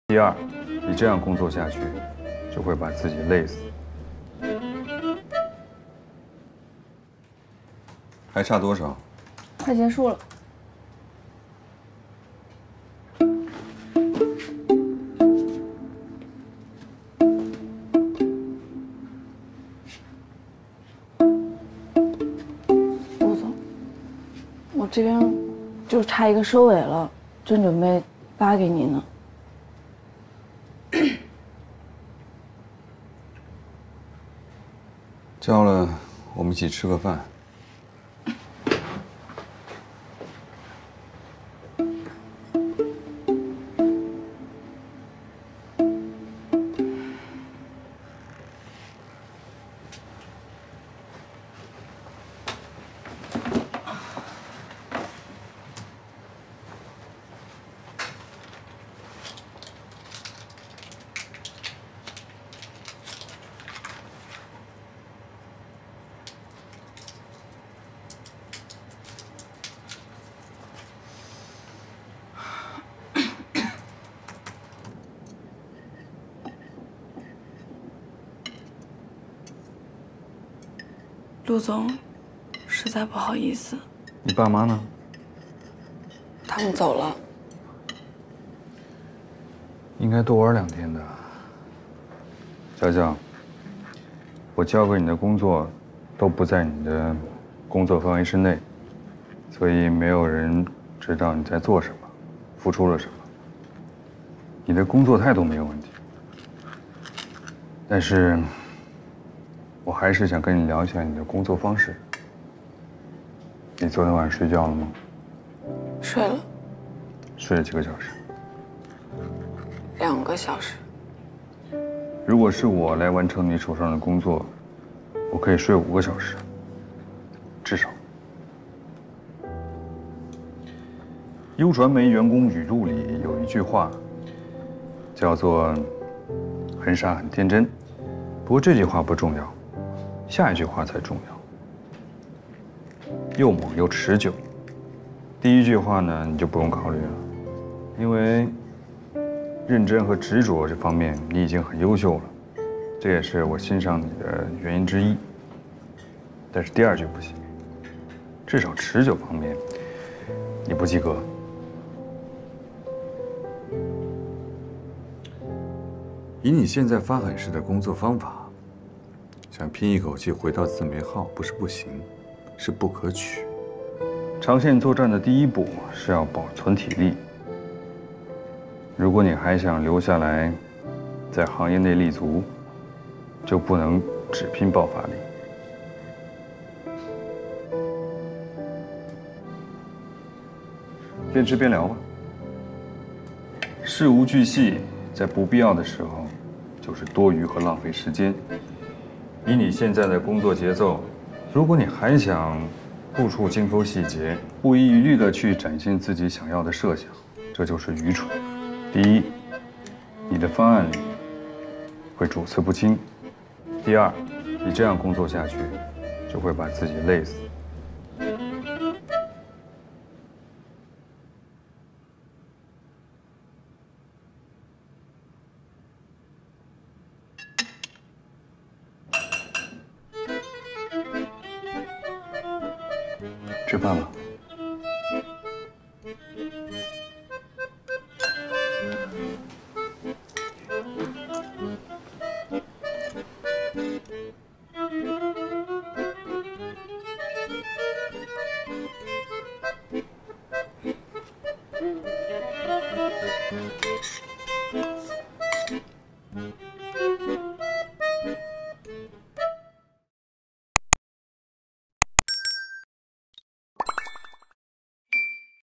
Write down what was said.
第二，你这样工作下去，就会把自己累死。还差多少？ 快结束了。陆总，我这边就差一个收尾了，正准备发给你呢。 交了，我们一起吃个饭。 陆总，实在不好意思。 你爸妈呢？ 他们走了。 应该多玩2天的。娇娇，我交给你的工作都不在你的工作范围之内，所以没有人知道你在做什么，付出了什么。你的工作态度没有问题，但是我还是想跟你聊一下你的工作方式。你昨天晚上睡觉了吗？ 睡了。 睡了几个小时 2个小时。 如果是我来完成你手上的工作，我可以睡5个小时，至少。优传媒员工语录里有一句话，叫做“很傻很天真”，不过这句话不重要，下一句话才重要。又猛又持久。第一句话呢，你就不用考虑了，因为认真和执着这方面你已经很优秀了，这也是我欣赏你的原因之一。但是第2句不行，至少持久方面你不及格。以你现在发狠式的工作方法，想拼一口气回到自媒号不是不行，是不可取。长线作战的第一步是要保存体力。如果你还想留下来，在行业内立足，就不能只拼爆发力。边吃边聊吧。事无巨细，在不必要的时候，就是多余和浪费时间。以你现在的工作节奏，如果你还想处处精抠细节，不遗余力地去展现自己想要的设想，这就是愚蠢。第一，你的方案里会主次不清；第二，你这样工作下去，就会把自己累死。吃饭了。